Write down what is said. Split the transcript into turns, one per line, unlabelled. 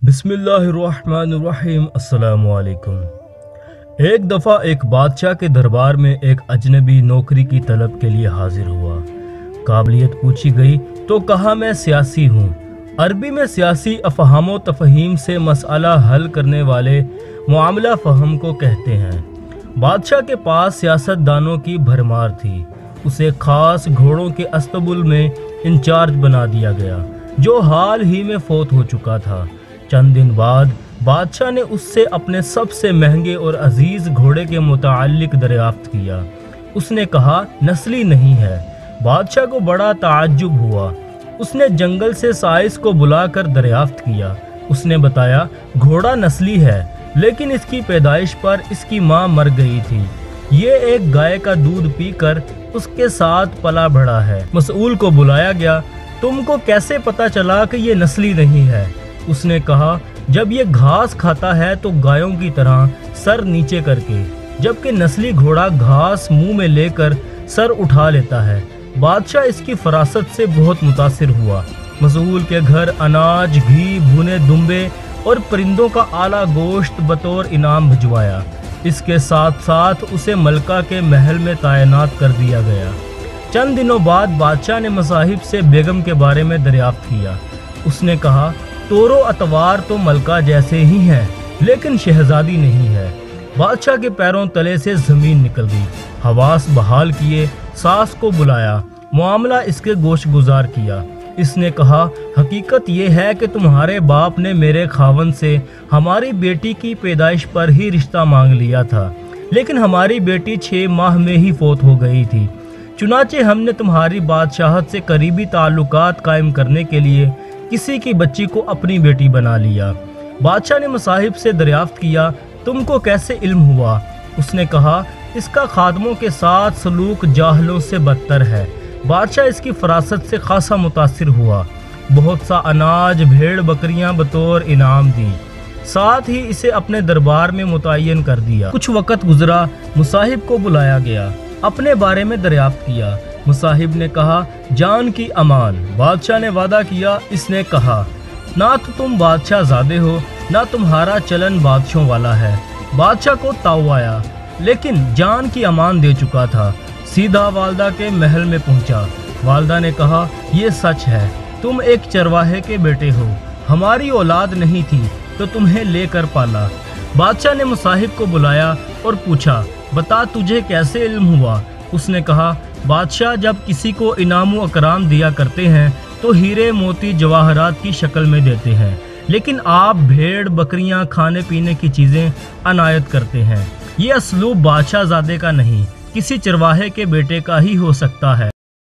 बिस्मिल्लाहिर्रहमानिर्रहीम। अस्सलामुअलैकुम। एक दफ़ा एक बादशाह के दरबार में एक अजनबी नौकरी की तलब के लिए हाजिर हुआ। काबिलियत पूछी गई तो कहा, मैं सियासी हूँ। अरबी में सियासी अफ़हाम तफ़हीम से मसला हल करने वाले मामला फ़हम को कहते हैं। बादशाह के पास सियासतदानों की भरमार थी। उसे ख़ास घोड़ों के अस्तबुल में इंचार्ज बना दिया गया, जो हाल ही में फौत हो चुका था। चंद दिन बाद बादशाह ने उससे अपने सबसे महंगे और अजीज घोड़े के मुताल्लिक दरियाफ्त किया। उसने कहा, नस्ली नहीं है। बादशाह को बड़ा ताज्जुब हुआ। उसने जंगल से साइस को बुलाकर दरियाफ्त किया। उसने बताया, घोड़ा नस्ली है, लेकिन इसकी पैदाइश पर इसकी माँ मर गई थी। ये एक गाय का दूध पीकर उसके साथ पला बढ़ा है। मसऊल को बुलाया गया। तुमको कैसे पता चला कि ये नस्ली नहीं है? उसने कहा, जब ये घास खाता है तो गायों की तरह सर नीचे करके, जबकि नस्ली घोड़ा घास मुंह में लेकर सर उठा लेता है। बादशाह इसकी फरासत से बहुत मुतासिर हुआ। मसऊल के घर अनाज, घी, भुने दुम्बे और परिंदों का आला गोश्त बतौर इनाम भिजवाया। इसके साथ साथ उसे मलका के महल में तैनात कर दिया गया। चंद दिनों बाद बादशाह ने मसाहिब से बेगम के बारे में दरियाफ्त किया। उसने कहा, तोरो अतवार तो मलका जैसे ही हैं, लेकिन शहजादी नहीं है। बादशाह के पैरों तले से जमीन निकल गई। हवास बहाल किए, सास को बुलाया, मामला इसके गोश गुजार किया। इसने कहा, हकीकत यह है कि तुम्हारे बाप ने मेरे खावन से हमारी बेटी की पैदाइश पर ही रिश्ता मांग लिया था, लेकिन हमारी बेटी 6 माह में ही फौत हो गई थी। चुनाचे हमने तुम्हारी बादशाहत से करीबी ताल्लुकात कायम करने के लिए किसी की बच्ची को अपनी बेटी बना लिया। बादशाह ने मसाहिब से दरियाफ्त किया, तुमको कैसे इल्म हुआ? उसने कहा, इसका खादमों के साथ सलूक जाहलों से बदतर है। बादशाह इसकी फरासत से खासा मुतासिर हुआ। बहुत सा अनाज, भेड़ बकरियां बतौर इनाम दी। साथ ही इसे अपने दरबार में मुतय्यन कर दिया। कुछ वक़्त गुजरा, मुसाहिब को बुलाया गया। अपने बारे में दरियाफ्त किया। मुसाहिब ने कहा, जान की अमान। बादशाह ने वादा किया। इसने कहा, ना तो तुम बादशाह ज़ादे हो, ना तुम्हारा चलन बादशाहों वाला है। बादशाह को ताव आया, लेकिन जान की अमान दे चुका था। सीधा वालदा के महल में पहुंचा। वालदा ने कहा, ये सच है, तुम एक चरवाहे के बेटे हो। हमारी औलाद नहीं थी तो तुम्हें लेकर पाला। बादशाह ने मुसाहिब को बुलाया और पूछा, बता तुझे कैसे इल्म हुआ? उसने कहा, बादशाह जब किसी को इनाम अकराम दिया करते हैं तो हीरे मोती जवाहरात की शक्ल में देते हैं, लेकिन आप भेड़ बकरियां, खाने पीने की चीज़ें अनायत करते हैं। ये असलूब बादशाह ज़ादे का नहीं, किसी चरवाहे के बेटे का ही हो सकता है।